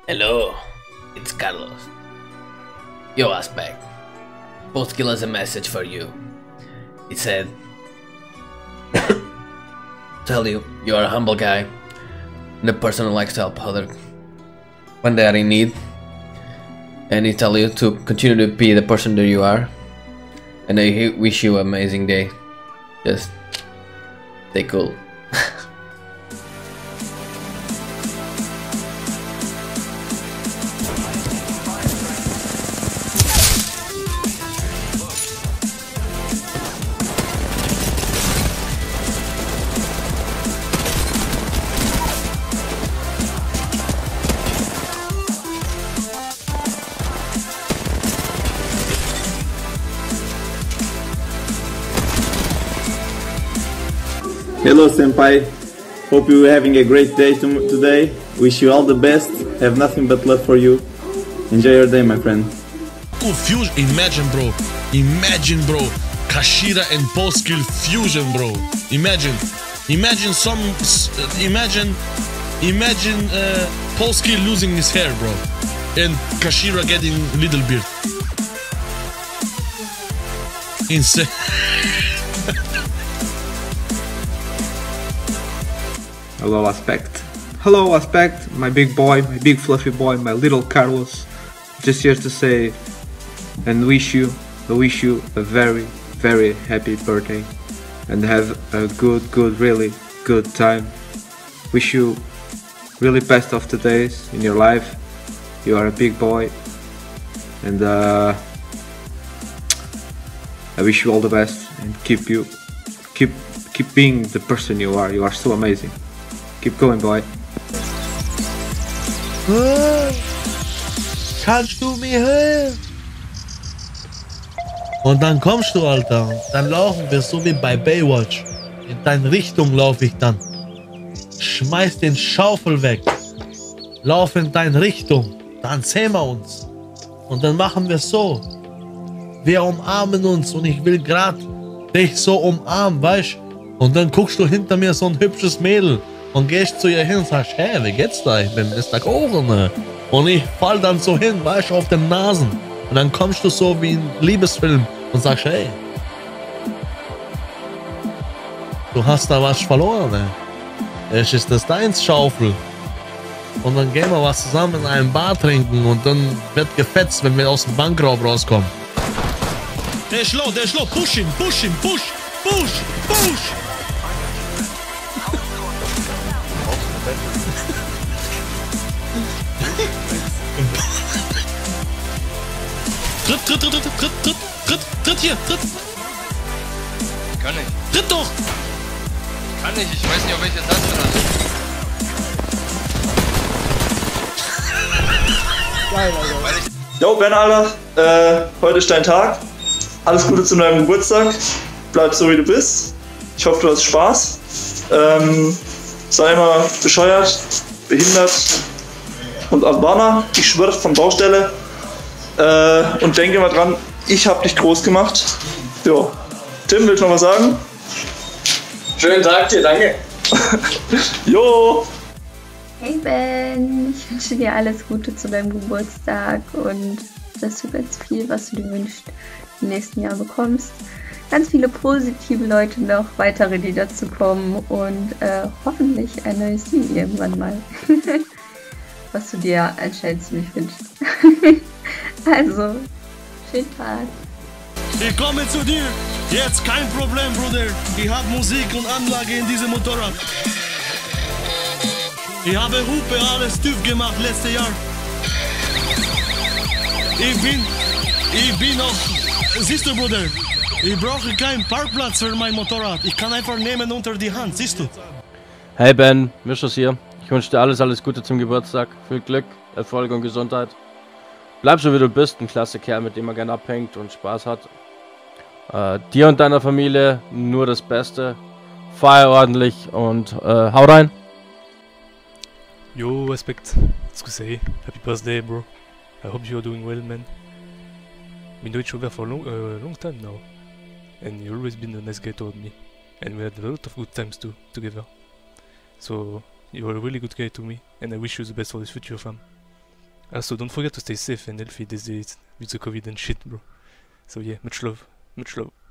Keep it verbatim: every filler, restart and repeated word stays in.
Hello, it's Carlos. Yo, Aspect. Postkill has a message for you. It said, tell you, you are a humble guy and a person who likes to help others when they are in need. And he tell you to continue to be the person that you are. And I wish you an amazing day. Just stay cool. Hello Senpai, hope you're having a great day to today. Wish you all the best, have nothing but love for you. Enjoy your day, my friend. Oh, fusion, imagine bro, imagine bro, Kashira and Postkill fusion bro, imagine, imagine some, imagine, imagine uh, Postkill losing his hair bro, and Kashira getting little beard. Insane. Hello Aspect. Hello Aspect, my big boy, my big fluffy boy, my little Carlos. Just here to say and wish you, I wish you a very, very happy birthday and have a good, good, really good time. Wish you really best of the days in your life. You are a big boy and uh, I wish you all the best and keep you, keep, keep being the person you are. You are so amazing. Keep going, boy. Kannst du mir helfen? Und dann kommst du, Alter. Dann laufen wir so wie bei Baywatch. In deine Richtung laufe ich dann. Schmeiß den Schaufel weg. Lauf in deine Richtung. Dann sehen wir uns. Und dann machen wir so. Wir umarmen uns und ich will grad dich so umarmen, weißt? Und dann guckst du hinter mir so ein hübsches Mädel. Und gehst zu ihr hin und sagst, hey, wie geht's da? Ich bin Mister Korene. Und ich fall dann so hin, weißt du, auf den Nasen. Und dann kommst du so wie ein Liebesfilm und sagst, hey, du hast da was verloren, ey. Es ist das deins, Schaufel. Und dann gehen wir was zusammen in einem Bar trinken und dann wird gefetzt, wenn wir aus dem Bankraub rauskommen. Der ist low, der ist low. Push ihn, push ihn, push, push, push. Tritt, tritt, tritt, tritt, tritt, tritt, tritt, tritt hier, tritt. Kann nicht. Tritt doch. Kann nicht, ich weiß nicht, auf welche Taste das. Geil, Alter. Jo, Ben, Alter, äh, heute ist dein Tag. Alles Gute zu deinem Geburtstag. Bleib so, wie du bist. Ich hoffe, du hast Spaß. Ähm, sei immer bescheuert, behindert und Albaner. Ich schwöre von Baustelle. Äh, und denke mal dran, ich habe dich groß gemacht. Jo. Tim, willst du noch was sagen? Schönen Tag dir, danke. Jo. Hey Ben, ich wünsche dir alles Gute zu deinem Geburtstag und dass du ganz viel, was du dir wünschst, im nächsten Jahr bekommst. Ganz viele positive Leute noch, weitere, die dazu kommen und äh, hoffentlich ein neues Team irgendwann mal. Was du dir anscheinend ziemlich wünschst. Also, schönen Tag. Ich komme zu dir. Jetzt kein Problem, Bruder. Ich habe Musik und Anlage in diesem Motorrad. Ich habe Hupe alles TÜV gemacht letztes Jahr. Ich bin, ich bin auch, siehst du, Bruder, ich brauche keinen Parkplatz für mein Motorrad. Ich kann einfach nehmen unter die Hand, siehst du? Hey Ben, Mischers hier. Ich wünsche dir alles, alles Gute zum Geburtstag. Viel Glück, Erfolg und Gesundheit. Bleib so wie du bist, ein klasse Kerl, mit dem man gerne abhängt und Spaß hat. Äh, dir und deiner Familie nur das Beste. Feier ordentlich und äh, hau rein. Yo, Aspect. It's to say, happy birthday, bro. I hope you're doing well, man. We know each other for a long, uh, long time now. And you've always been a nice guy toward me. And we had a lot of good times too, together. So, you're a really good guy to me. And I wish you the best for this future, fam. Also, don't forget to stay safe and healthy these days with the COVID and shit, bro. So yeah, much love, much love.